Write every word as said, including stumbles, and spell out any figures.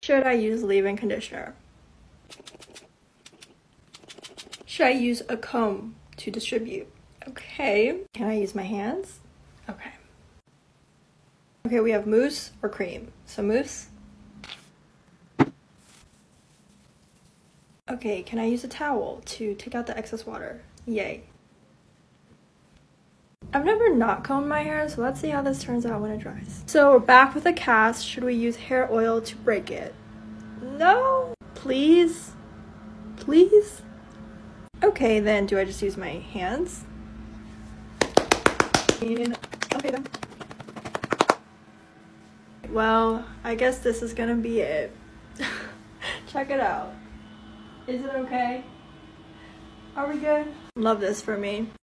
Should I use leave-in conditioner? Should I use a comb to distribute? Okay. Can I use my hands? Okay. Okay, we have mousse or cream. So mousse. Okay, can I use a towel to take out the excess water? Yay. I've never not combed my hair, so let's see how this turns out when it dries. So we're back with a cast. Should we use hair oil to break it? No, please, please. Okay, then do I just use my hands? Okay then. Well, I guess this is gonna be it. Check it out. Is it okay? Are we good? Love this for me.